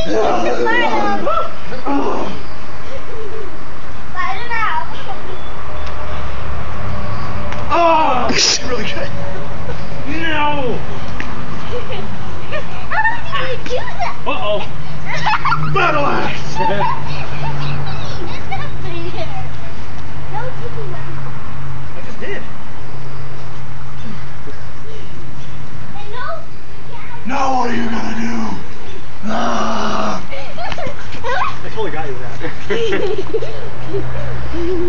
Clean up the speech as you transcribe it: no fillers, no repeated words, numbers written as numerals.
Oh, that's really good. No. How did you do that? Uh-oh. Battle axe. I just did. Now what are you gonna do? Ah. I totally got you with that.